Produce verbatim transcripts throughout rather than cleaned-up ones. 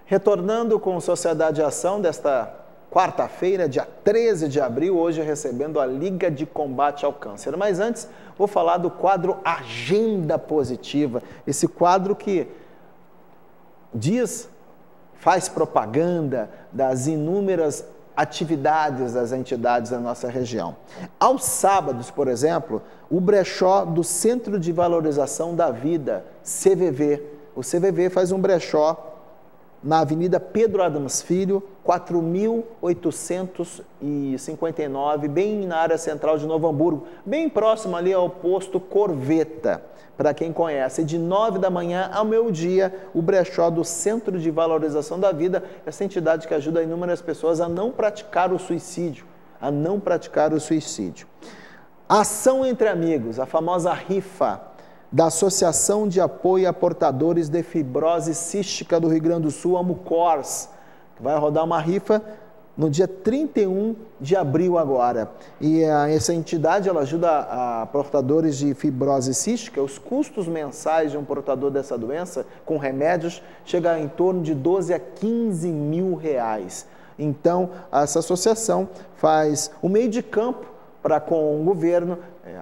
Retornando com Sociedade de Ação desta quarta-feira, dia treze de abril, hoje recebendo a Liga de Combate ao Câncer. Mas antes, vou falar do quadro Agenda Positiva, esse quadro que diz, faz propaganda das inúmeras atividades das entidades da nossa região. Aos sábados, por exemplo, o brechó do Centro de Valorização da Vida, C V V. O C V V faz um brechó na Avenida Pedro Adams Filho, quatro mil oitocentos e cinquenta e nove, bem na área central de Novo Hamburgo, bem próximo ali ao posto Corveta, para quem conhece. De nove da manhã ao meio-dia, o brechó do Centro de Valorização da Vida, essa entidade que ajuda inúmeras pessoas a não praticar o suicídio, a não praticar o suicídio. Ação entre amigos, a famosa rifa da Associação de Apoio a Portadores de Fibrose Cística do Rio Grande do Sul, a AMUCORS, que vai rodar uma rifa no dia trinta e um de abril agora. E a, essa entidade ela ajuda a, a portadores de fibrose cística. Os custos mensais de um portador dessa doença, com remédios, chega em torno de doze a quinze mil reais. Então, essa associação faz o meio de campo para, com o governo,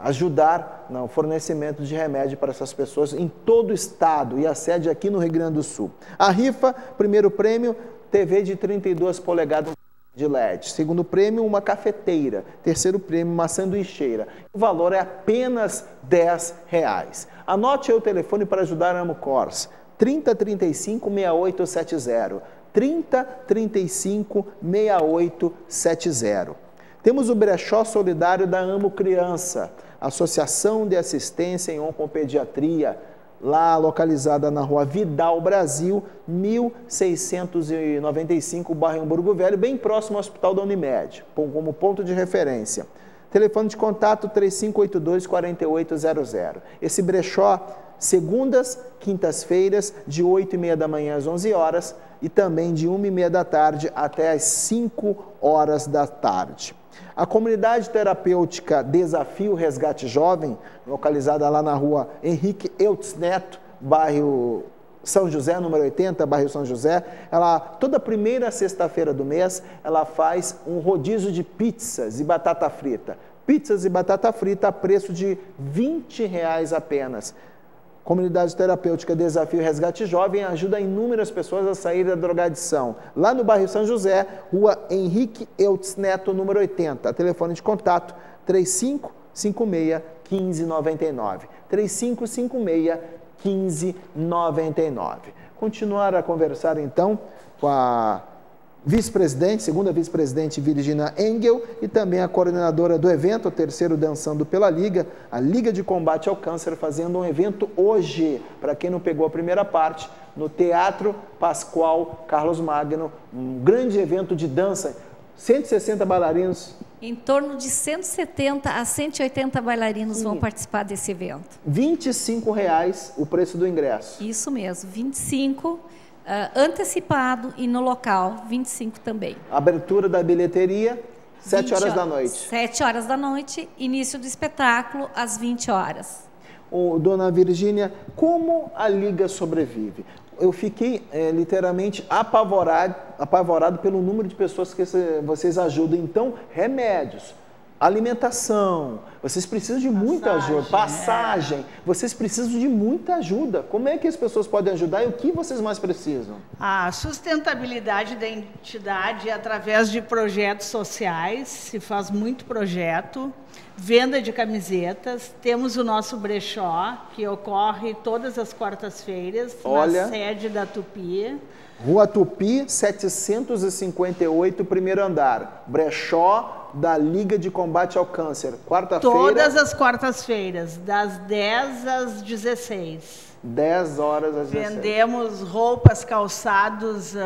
ajudar no fornecimento de remédio para essas pessoas em todo o estado, e a sede aqui no Rio Grande do Sul. A rifa, primeiro prêmio, T V de trinta e duas polegadas de L E D. Segundo prêmio, uma cafeteira. Terceiro prêmio, uma sanduicheira. O valor é apenas dez reais. Anote aí o telefone para ajudar a AMUCORS, trinta, trinta e cinco, sessenta e oito setenta. trinta, trinta e cinco, sessenta e oito setenta. Temos o brechó solidário da Amo Criança, Associação de Assistência em Oncopediatria, lá localizada na rua Vidal Brasil, mil seiscentos e noventa e cinco, bairro Hamburgo Velho, bem próximo ao Hospital da Unimed, como ponto de referência. Telefone de contato três cinco oito dois, quatro oito zero zero. Esse brechó, segundas, quintas-feiras, de oito e meia da manhã às onze horas e também de uma e meia da tarde até às cinco horas da tarde. A comunidade terapêutica Desafio Resgate Jovem, localizada lá na rua Henrique Eutz Neto, bairro São José, número oitenta, bairro São José, ela, toda primeira sexta-feira do mês, ela faz um rodízio de pizzas e batata frita. Pizzas e batata frita a preço de vinte reais apenas. Comunidade Terapêutica Desafio Resgate Jovem ajuda inúmeras pessoas a sair da drogadição. Lá no bairro São José, rua Henrique Eutz Neto, número oitenta. Telefone de contato três cinco cinco seis, um cinco nove nove. três cinco cinco seis, um cinco nove nove. Continuar a conversar então com a vice-presidente, segunda vice-presidente Virginia Engel, e também a coordenadora do evento, o terceiro Dançando pela Liga, a Liga de Combate ao Câncer, fazendo um evento hoje, para quem não pegou a primeira parte, no Teatro Pascoal Carlos Magno, um grande evento de dança, cento e sessenta bailarinos. Em torno de cento e setenta a cento e oitenta bailarinos Sim. vão participar desse evento. vinte e cinco reais o preço do ingresso. Isso mesmo, vinte e cinco reais. Uh, antecipado e no local, vinte e cinco também. Abertura da bilheteria, sete horas da noite. sete horas da noite, início do espetáculo, às vinte horas. Ô, dona Virgínia, como a Liga sobrevive? Eu fiquei é, literalmente apavorado, apavorado pelo número de pessoas que vocês ajudam. Então, remédios, alimentação, vocês precisam de muita passagem, ajuda, passagem, é. Vocês precisam de muita ajuda. Como é que as pessoas podem ajudar e o que vocês mais precisam? A sustentabilidade da entidade é através de projetos sociais, se faz muito projeto, venda de camisetas, temos o nosso brechó, que ocorre todas as quartas-feiras, na sede da Tupi. Rua Tupi, setecentos e cinquenta e oito, primeiro andar, brechó da Liga de Combate ao Câncer, quarta-feira. Todas as quartas-feiras, das dez às dezesseis. dez horas às dezesseis. Vendemos roupas, calçados,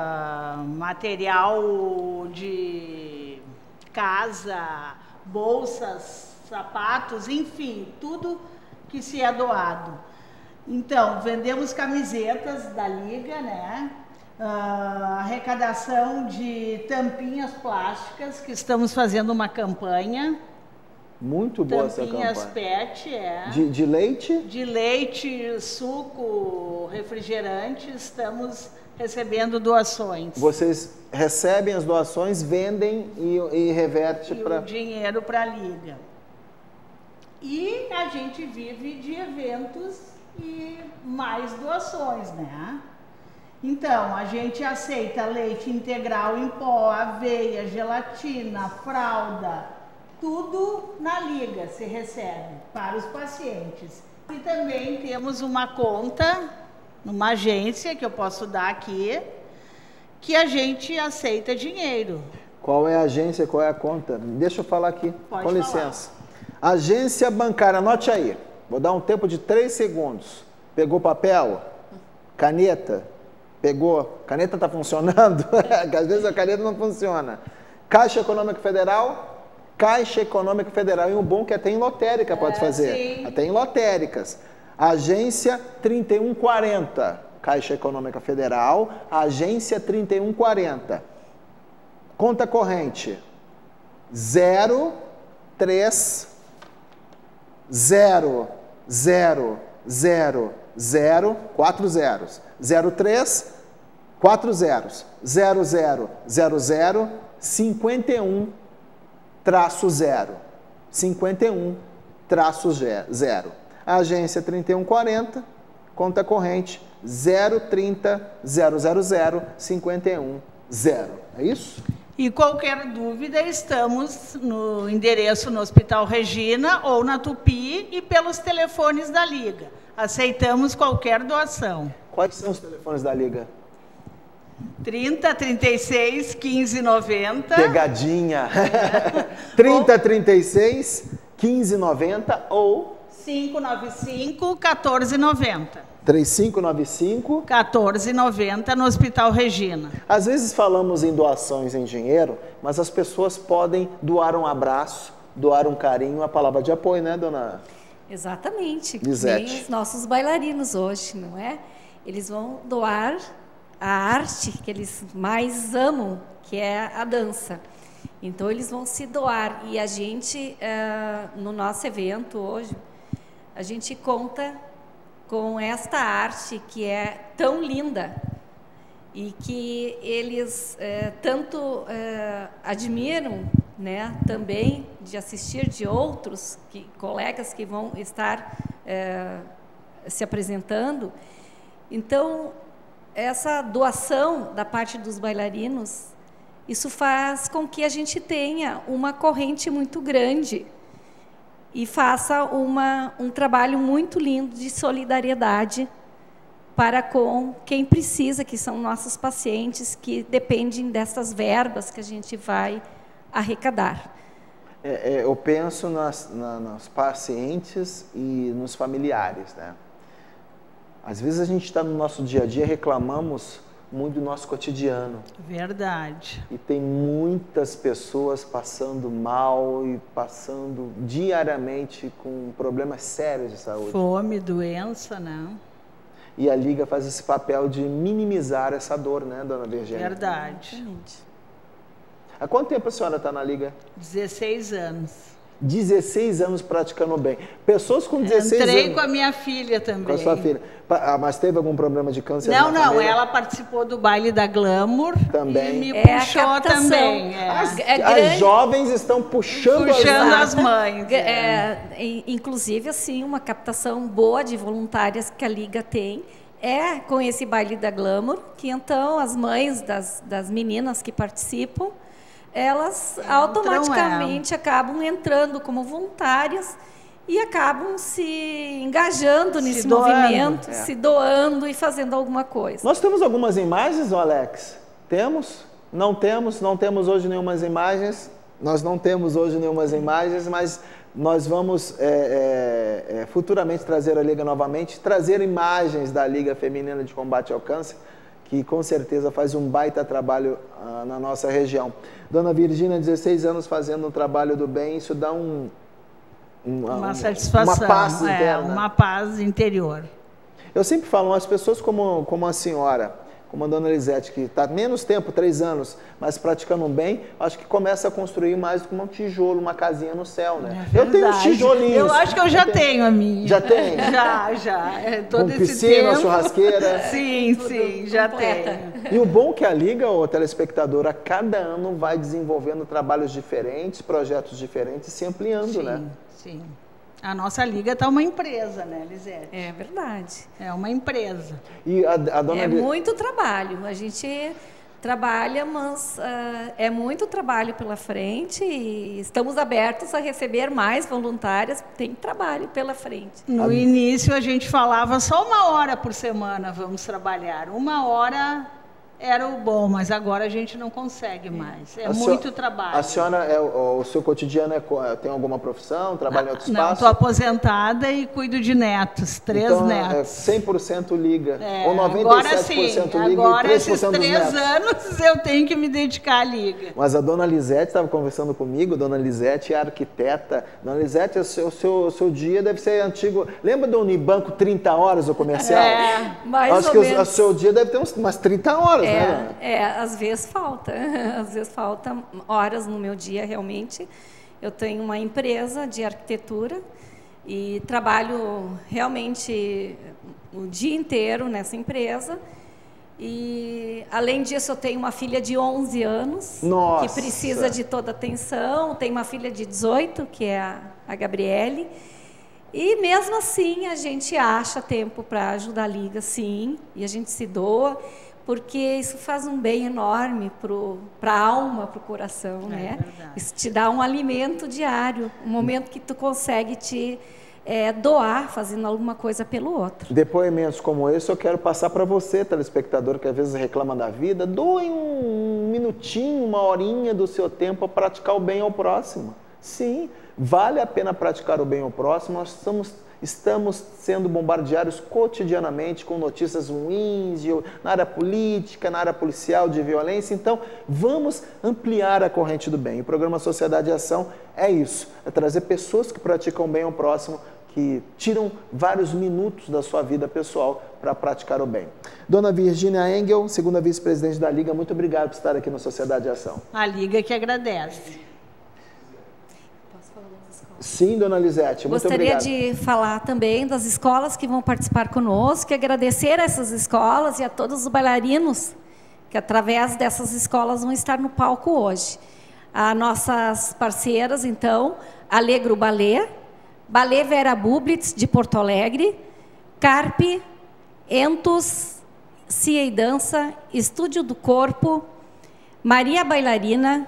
uh, material de casa, bolsas, sapatos, enfim, tudo que se é doado. Então, vendemos camisetas da Liga, né? Uh, arrecadação de tampinhas plásticas, que estamos fazendo uma campanha. Muito boa essa campanha. Tampinhas pet, é. De, de leite? De leite, suco, refrigerante, estamos recebendo doações. Vocês recebem as doações, vendem e, e reverte para... o dinheiro para a Liga. E a gente vive de eventos e mais doações, né? Então, a gente aceita leite integral em pó, aveia, gelatina, fralda, tudo na Liga se recebe para os pacientes. E também temos uma conta, numa agência que eu posso dar aqui, que a gente aceita dinheiro. Qual é a agência, qual é a conta? Deixa eu falar aqui, Pode com falar. licença. Agência bancária, anote aí. Vou dar um tempo de três segundos. Pegou papel? Caneta? Pegou? Caneta está funcionando? Às vezes a caneta não funciona. Caixa Econômica Federal? Caixa Econômica Federal. E o bom é que até em lotérica pode É, fazer. sim. Até em lotéricas. Agência trinta e um quarenta. Caixa Econômica Federal. Agência trinta e um quarenta. Conta corrente. zero três zero zero zero zero quatro zeros zero três quatro zeros zero zero zero zero cinquenta e um traço zero cinquenta e um traço zero. Agência trinta e um quarenta, conta corrente zero trinta zero zero zero cinquenta e um zero. É isso? E qualquer dúvida, estamos no endereço no Hospital Regina ou na Tupi e pelos telefones da Liga. Aceitamos qualquer doação. Quais são os telefones da Liga? trinta, trinta e seis, quinze, noventa. Pegadinha. trinta, trinta e seis, quinze, noventa ou cinco nove cinco, quatorze noventa. três cinco nove cinco. quatorze noventa no Hospital Regina. Às vezes falamos em doações em dinheiro, mas as pessoas podem doar um abraço, doar um carinho, uma palavra de apoio, né, dona? Exatamente. Lisete. Nem os nossos bailarinos hoje, não é? Eles vão doar a arte que eles mais amam, que é a dança. Então, eles vão se doar. E a gente, uh, no nosso evento hoje, a gente conta com esta arte que é tão linda e que eles eh, tanto eh, admiram, né, também de assistir de outros que, colegas que vão estar eh, se apresentando. Então, essa doação da parte dos bailarinos, isso faz com que a gente tenha uma corrente muito grande e faça uma, um trabalho muito lindo de solidariedade para com quem precisa, que são nossos pacientes, que dependem dessas verbas que a gente vai arrecadar. É, é, eu penso nas, na, nos pacientes e nos familiares, né? Às vezes a gente está no nosso dia a dia, reclamamos muito do nosso cotidiano. Verdade. E tem muitas pessoas passando mal e passando diariamente com problemas sérios de saúde. Fome, doença, né? E a Liga faz esse papel de minimizar essa dor, né, dona Virgínia? Verdade. Exatamente. Há quanto tempo a senhora está na Liga? dezesseis anos. dezesseis anos praticando bem. Pessoas com dezesseis Entrei anos... com a minha filha também. Com a sua filha. Ah, mas teve algum problema de câncer Não, na não, família? ela participou do baile da Glamour Também. e me É a puxou captação. também. É. As, É as grande. jovens estão puxando, Puxando as... as mães. É. É, in- inclusive, assim, uma captação boa de voluntárias que a Liga tem é com esse baile da Glamour, que então as mães das, das meninas que participam, elas Entram, automaticamente acabam entrando como voluntárias e acabam se engajando Se nesse doando. movimento, É. se doando e fazendo alguma coisa. Nós temos algumas imagens, ô Alex? Temos? Não temos, não temos hoje nenhumas imagens. Nós não temos hoje nenhumas imagens, mas nós vamos é, é, é, futuramente trazer a Liga novamente, trazer imagens da Liga Feminina de Combate ao Câncer, que com certeza faz um baita trabalho ah, na nossa região. Dona Virgínia, dezesseis anos fazendo um trabalho do bem, isso dá um... um- Uma um- satisfação, Uma paz é, interna. uma paz interior. Eu sempre falo, as pessoas como, como a senhora, como a dona Lisete, que está menos tempo, três anos, mas praticando bem, acho que começa a construir mais do que um tijolo, uma casinha no céu, né? É eu tenho uns tijolinhos. Eu acho que eu já eu tenho. tenho a minha. Já tem? Já, já. É, todo Com esse piscina, tempo. churrasqueira. Sim, sim, já tem. E o bom é que a Liga, o telespectador, a cada ano vai desenvolvendo trabalhos diferentes, projetos diferentes, se ampliando, sim, né? Sim. A nossa liga está uma empresa, né, Lisete? É verdade. É uma empresa. E a, a dona É muito trabalho. A gente trabalha, mas uh, é muito trabalho pela frente e estamos abertos a receber mais voluntárias. Tem trabalho pela frente. No a... início a gente falava só uma hora por semana vamos trabalhar. Uma hora era o bom, mas agora a gente não consegue mais. É a muito senhora, trabalho. A senhora, é, o, o seu cotidiano é, tem alguma profissão? Trabalha em outro não, espaço? Estou aposentada e cuido de netos, três então, netos. É cem por cento liga. É, ou noventa e sete por cento agora sim, liga agora e três por cento esses três dos anos eu tenho que me dedicar à liga. Mas a dona Lisete estava conversando comigo, dona Lisete é arquiteta. Dona Lisete, o seu, o seu, o seu dia deve ser antigo. Lembra do Unibanco trinta horas, o comercial? É, mais Acho ou que menos. O seu dia deve ter uns, umas trinta horas, é, né? É, às vezes falta. Às vezes falta horas no meu dia, realmente. Eu tenho uma empresa de arquitetura e trabalho realmente o dia inteiro nessa empresa. E, além disso, eu tenho uma filha de onze anos, Nossa. que precisa de toda atenção. Tenho uma filha de dezoito, que é a, a Gabriele. E, mesmo assim, a gente acha tempo para ajudar a Liga, sim, e a gente se doa, porque isso faz um bem enorme para a alma, para o coração, é, né? Verdade. Isso te dá um alimento diário, um momento que tu consegue te é, doar, fazendo alguma coisa pelo outro. Depoimentos como esse eu quero passar para você, telespectador, que às vezes reclama da vida. Doe um minutinho, uma horinha do seu tempo a praticar o bem ao próximo. Sim, vale a pena praticar o bem ao próximo. Nós estamos... Estamos sendo bombardeados cotidianamente com notícias ruins de, na área política, na área policial, de violência. Então, vamos ampliar a corrente do bem. O programa Sociedade e Ação é isso, é trazer pessoas que praticam o bem ao próximo, que tiram vários minutos da sua vida pessoal para praticar o bem. Dona Virgínia Engel, segunda vice-presidente da Liga, muito obrigado por estar aqui no Sociedade e Ação. A Liga que agradece. Sim, dona Lisete, muito Gostaria obrigado. de falar também das escolas que vão participar conosco e agradecer a essas escolas e a todos os bailarinos que, através dessas escolas, vão estar no palco hoje. As nossas parceiras, então, Alegro Ballet, Ballet Vera Bublitz, de Porto Alegre, Carpe, Entus, Cia e Dança, Estúdio do Corpo, Maria Bailarina,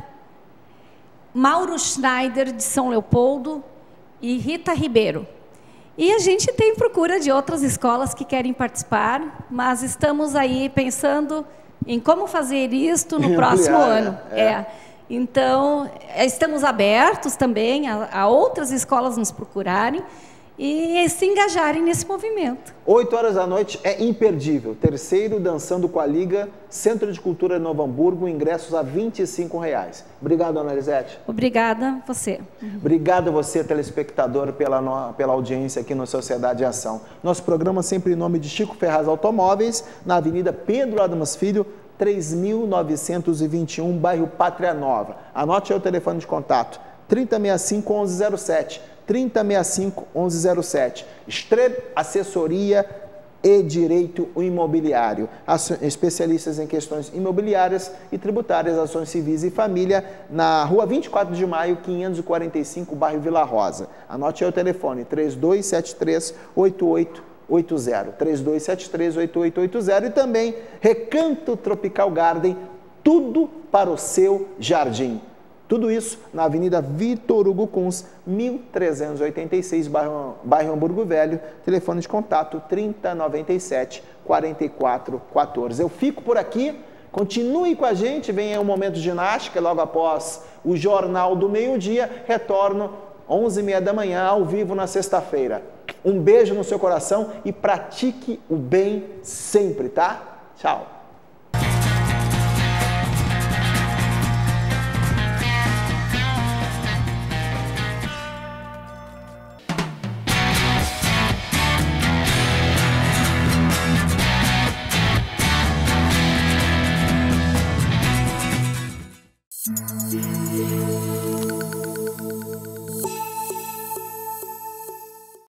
Mauro Schneider, de São Leopoldo, e Rita Ribeiro. E a gente tem procura de outras escolas que querem participar, mas estamos aí pensando em como fazer isto no próximo ano. É. É. Então, estamos abertos também a, a outras escolas nos procurarem e se engajarem nesse movimento. Oito horas da noite é imperdível. Terceiro, Dançando com a Liga, Centro de Cultura de Novo Hamburgo, ingressos a vinte e cinco reais. Obrigado, Dona Lisete. Obrigada você. Obrigado a você, telespectador, pela, no, pela audiência aqui no Sociedade e Ação. Nosso programa sempre em nome de Chico Ferraz Automóveis, na Avenida Pedro Adams Filho, três mil novecentos e vinte e um, bairro Pátria Nova. Anote aí o telefone de contato, trinta sessenta e cinco, onze zero sete. trinta sessenta e cinco, onze zero sete. Streb Assessoria e Direito Imobiliário. Especialistas em questões imobiliárias e tributárias, ações civis e família, na rua vinte e quatro de maio, quinhentos e quarenta e cinco, bairro Vila Rosa. Anote aí o telefone, três dois sete três, oito oito oito zero. três dois sete três, oito oito oito zero. E também Recanto Tropical Garden, tudo para o seu jardim. Tudo isso na Avenida Vitor Hugo Kunz, mil trezentos e oitenta e seis, bairro, bairro Hamburgo Velho. Telefone de contato trinta, noventa e sete, quarenta e quatro, quatorze. Eu fico por aqui, continue com a gente, vem aí um momento de ginástica, logo após o Jornal do Meio-Dia. Retorno onze e meia da manhã, ao vivo na sexta-feira. Um beijo no seu coração e pratique o bem sempre, tá? Tchau.